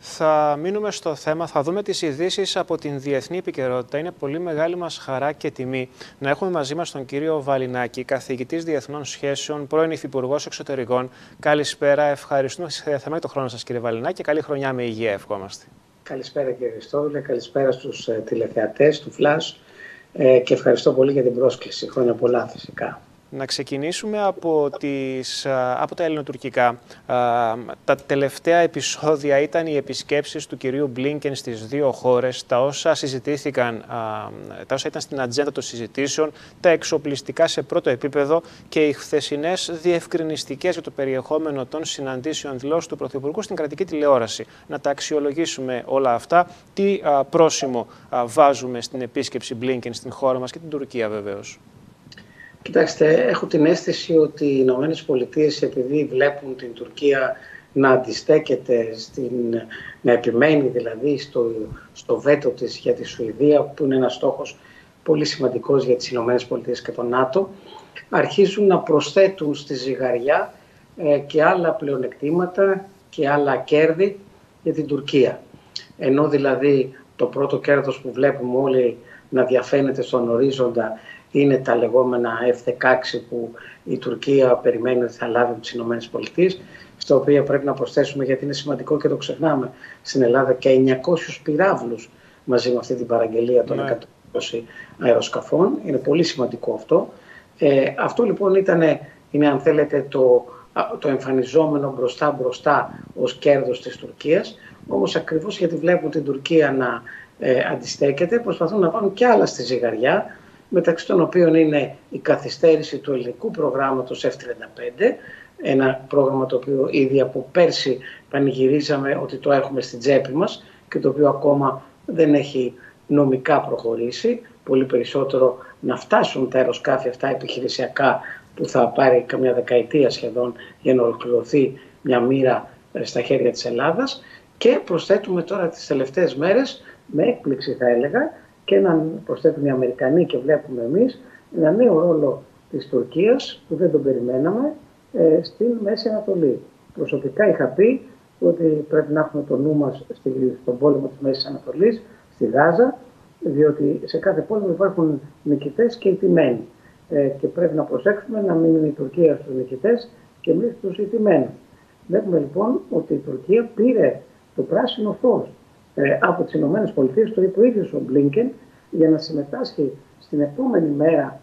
Θα μείνουμε στο θέμα, θα δούμε τις ειδήσεις από την διεθνή επικαιρότητα. Είναι πολύ μεγάλη μας χαρά και τιμή να έχουμε μαζί μας τον κύριο Βαλινάκη, καθηγητής διεθνών σχέσεων, πρώην υφυπουργός εξωτερικών. Καλησπέρα, ευχαριστούμε θερμά το χρόνο σας, κύριε Βαλινάκη, και καλή χρονιά με υγεία ευχόμαστε. Καλησπέρα, κύριε Χριστόδουλε, καλησπέρα στους τηλεθεατές του Flash και ευχαριστώ πολύ για την πρόσκληση. Χρόνια πολλά, φυσικά. Να ξεκινήσουμε από τα ελληνοτουρκικά. Τα τελευταία επεισόδια ήταν οι επισκέψεις του κυρίου Μπλίνκεν στις δύο χώρες, τα όσα ήταν στην ατζέντα των συζητήσεων, τα εξοπλιστικά σε πρώτο επίπεδο και οι χθεσινές διευκρινιστικές για το περιεχόμενο των συναντήσεων δηλώσεων του Πρωθυπουργού στην κρατική τηλεόραση. Να τα αξιολογήσουμε όλα αυτά. Τι πρόσημο βάζουμε στην επίσκεψη Μπλίνκεν στην χώρα μας και την Τουρκία βεβαίως? Κοιτάξτε, έχω την αίσθηση ότι οι Ηνωμένες Πολιτείες, επειδή βλέπουν την Τουρκία να αντιστέκεται, να επιμένει δηλαδή στο βέτο της για τη Σουηδία, που είναι ένας στόχος πολύ σημαντικός για τις Ηνωμένες Πολιτείες και το ΝΑΤΟ, αρχίζουν να προσθέτουν στη ζυγαριά και άλλα πλεονεκτήματα και άλλα κέρδη για την Τουρκία. Ενώ δηλαδή το πρώτο κέρδος που βλέπουμε όλοι να διαφαίνεται στον ορίζοντα είναι τα λεγόμενα F-16 που η Τουρκία περιμένει ότι θα λάβει από τις Ηνωμένες Πολιτείες, στα οποία πρέπει να προσθέσουμε, γιατί είναι σημαντικό και το ξεχνάμε, στην Ελλάδα και 900 πυράβλους μαζί με αυτή την παραγγελία των 120 αεροσκαφών. Είναι πολύ σημαντικό αυτό. Αυτό λοιπόν είναι αν θέλετε το εμφανιζόμενο μπροστά ως κέρδος της Τουρκίας. Όμως ακριβώς γιατί βλέπουν την Τουρκία να αντιστέκεται, προσπαθούν να βάλουν και άλλα στη ζυγαριά, μεταξύ των οποίων είναι η καθυστέρηση του ελληνικού προγράμματος F-35, ένα πρόγραμμα το οποίο ήδη από πέρσι πανηγυρίζαμε ότι το έχουμε στην τσέπη μας και το οποίο ακόμα δεν έχει νομικά προχωρήσει, πολύ περισσότερο να φτάσουν τα αεροσκάφη αυτά επιχειρησιακά που θα πάρει καμιά δεκαετία σχεδόν για να ολοκληρωθεί μια μοίρα στα χέρια της Ελλάδας, και προσθέτουμε τώρα τις τελευταίες μέρες, με έκπληξη θα έλεγα, και προσθέτουν οι Αμερικανοί και βλέπουμε εμείς ένα νέο ρόλο της Τουρκίας που δεν τον περιμέναμε στην Μέση Ανατολή. Προσωπικά είχα πει ότι πρέπει να έχουμε το νου μας στον πόλεμο της Μέσης Ανατολής, στη Γάζα, διότι σε κάθε πόλεμο υπάρχουν νικητές και ηττημένοι. Και πρέπει να προσέξουμε να μην είναι η Τουρκία στους νικητές και εμείς στους ηττημένους. Βλέπουμε λοιπόν ότι η Τουρκία πήρε το πράσινο φως από τις Ηνωμένες Πολιτείες, το είπε ο ίδιος ο Μπλίνκεν, για να συμμετάσχει στην επόμενη μέρα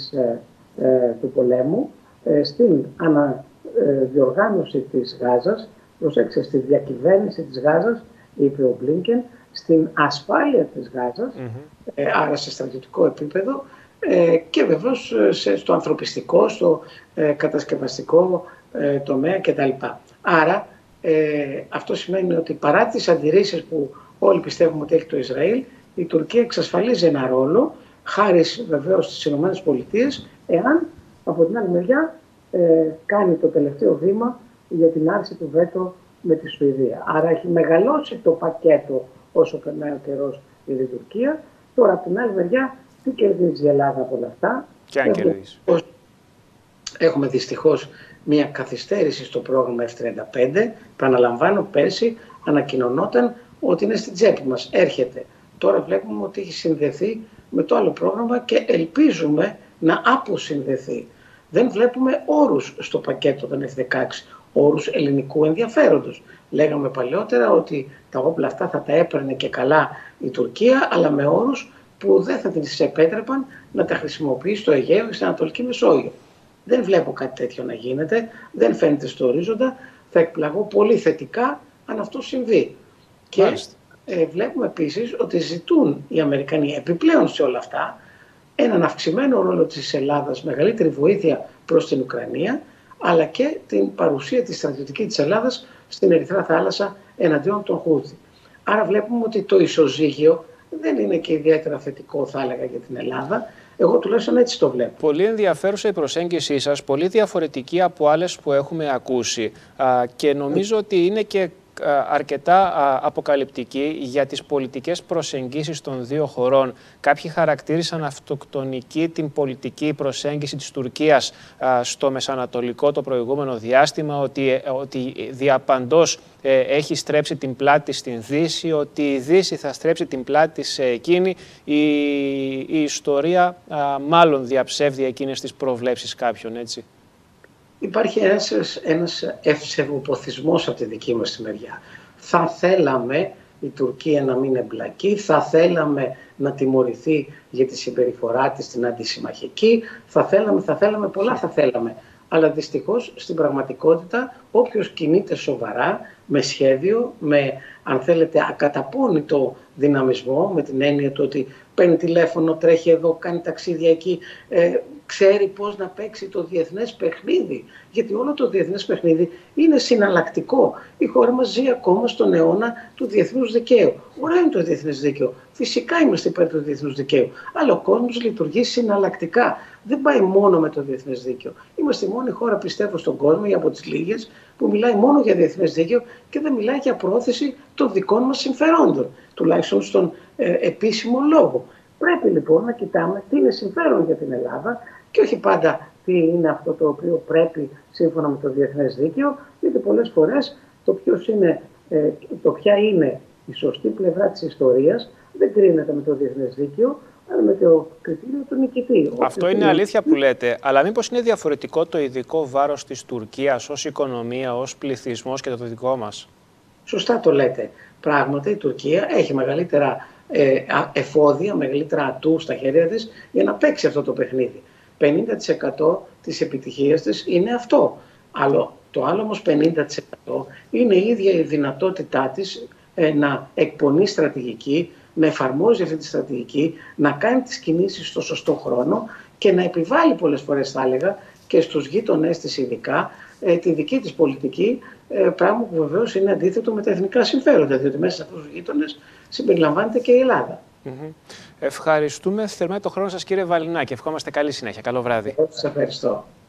του πολέμου στην αναδιοργάνωση της Γάζας, προσέξτε, στη διακυβέρνηση της Γάζας, είπε ο Μπλίνκεν, στην ασφάλεια της Γάζας, άρα σε στρατιωτικό επίπεδο, και βεβαίως στο ανθρωπιστικό, στο κατασκευαστικό τομέα κτλ. Άρα αυτό σημαίνει ότι παρά τις αντιρρήσεις που όλοι πιστεύουμε ότι έχει το Ισραήλ, η Τουρκία εξασφαλίζει ένα ρόλο, χάρη βεβαίως στις ΗΠΑ, εάν από την άλλη μεριά κάνει το τελευταίο βήμα για την άρση του βέτο με τη Σουηδία. Άρα έχει μεγαλώσει το πακέτο όσο περνάει ο καιρός για την Τουρκία. Τώρα από την άλλη μεριά τι κερδίζει η Ελλάδα από όλα αυτά? Και αν κερδίζει. Έχουμε δυστυχώς μια καθυστέρηση στο πρόγραμμα F-35. Επαναλαμβάνω, πέρσι ανακοινωνόταν ότι είναι στην τσέπη μας, έρχεται. Τώρα βλέπουμε ότι έχει συνδεθεί με το άλλο πρόγραμμα και ελπίζουμε να αποσυνδεθεί. Δεν βλέπουμε όρους στο πακέτο των F-16, όρους ελληνικού ενδιαφέροντος. Λέγαμε παλιότερα ότι τα όπλα αυτά θα τα έπαιρνε και καλά η Τουρκία, αλλά με όρους που δεν θα τις επέτρεπαν να τα χρησιμοποιήσει στο Αιγαίο ή στην Ανατολική Μεσόγειο. Δεν βλέπω κάτι τέτοιο να γίνεται, δεν φαίνεται στο ορίζοντα. Θα εκπλαγώ πολύ θετικά αν αυτό συμβεί. Και βλέπουμε επίσης ότι ζητούν οι Αμερικανοί επιπλέον σε όλα αυτά έναν αυξημένο ρόλο της Ελλάδας, μεγαλύτερη βοήθεια προς την Ουκρανία, αλλά και την παρουσία της στρατιωτικής της Ελλάδας στην Ερυθρά Θάλασσα εναντίον των Χούθι. Άρα βλέπουμε ότι το ισοζύγιο δεν είναι και ιδιαίτερα θετικό, θα έλεγα, για την Ελλάδα. Εγώ τουλάχιστον έτσι το βλέπω. Πολύ ενδιαφέρουσα η προσέγγιση σας, πολύ διαφορετική από άλλες που έχουμε ακούσει, και νομίζω ότι είναι και αρκετά αποκαλυπτική για τις πολιτικές προσεγγίσεις των δύο χωρών. Κάποιοι χαρακτήρισαν αυτοκτονική την πολιτική προσέγγιση της Τουρκίας στο Μεσανατολικό το προηγούμενο διάστημα, ότι διαπαντός έχει στρέψει την πλάτη στην Δύση, ότι η Δύση θα στρέψει την πλάτη σε εκείνη. Η ιστορία μάλλον διαψεύδει εκείνες τις προβλέψεις κάποιων, έτσι. Υπάρχει ένας ευσεβοποθισμός από τη δική μας τη μεριά. Θα θέλαμε η Τουρκία να μην εμπλακεί, θα θέλαμε να τιμωρηθεί για τη συμπεριφορά της στην αντισημαχική, θα θέλαμε, πολλά θα θέλαμε. Αλλά δυστυχώς στην πραγματικότητα όποιος κινείται σοβαρά, με σχέδιο, με αν θέλετε ακαταπώνητο δυναμισμό, με την έννοια του ότι παίρνει τηλέφωνο, τρέχει εδώ, κάνει ταξίδια εκεί, ξέρει πώς να παίξει το διεθνές παιχνίδι. Γιατί όλο το διεθνές παιχνίδι είναι συναλλακτικό. Η χώρα μας ζει ακόμα στον αιώνα του διεθνούς δικαίου. Ωραίο είναι το διεθνές δίκαιο. Φυσικά είμαστε υπέρ του διεθνούς δικαίου. Αλλά ο κόσμος λειτουργεί συναλλακτικά. Δεν πάει μόνο με το διεθνές δίκαιο. Είμαστε η μόνη χώρα, πιστεύω, στον κόσμο ή από τις λίγες που μιλάει μόνο για διεθνές δίκαιο και δεν μιλάει για πρόθεση των δικών μας συμφερόντων, τουλάχιστον στον επίσημο λόγο. Πρέπει λοιπόν να κοιτάμε τι είναι συμφέρον για την Ελλάδα και όχι πάντα τι είναι αυτό το οποίο πρέπει σύμφωνα με το διεθνές δίκαιο, γιατί πολλές φορές ποια είναι η σωστή πλευρά της ιστορίας δεν κρίνεται με το διεθνές δίκαιο, αλλά με το κριτήριο του νικητή. Αυτό είναι αλήθεια που λέτε, αλλά μήπως είναι διαφορετικό το ειδικό βάρος της Τουρκίας ως οικονομία, ως πληθυσμός και το δικό μας? Σωστά το λέτε. Πράγματι η Τουρκία έχει μεγαλύτερα εφόδια, μεγαλύτερα ατού στα χέρια της για να παίξει αυτό το παιχνίδι. 50% της επιτυχίας της είναι αυτό. Το άλλο όμως 50% είναι η ίδια η δυνατότητά της να εκπονεί στρατηγική, να εφαρμόζει αυτή τη στρατηγική, να κάνει τις κινήσεις στο σωστό χρόνο και να επιβάλλει πολλές φορές, θα έλεγα, και στους γείτονές της ειδικά, τη δική της πολιτική, πράγμα που βεβαίως είναι αντίθετο με τα εθνικά συμφέροντα, διότι μέσα σε αυτούς τους γείτονες συμπεριλαμβάνεται και η Ελλάδα. Ευχαριστούμε θερμά το χρόνο σας, κύριε Βαλινάκη. Ευχόμαστε καλή συνέχεια. Καλό βράδυ. Σας ευχαριστώ.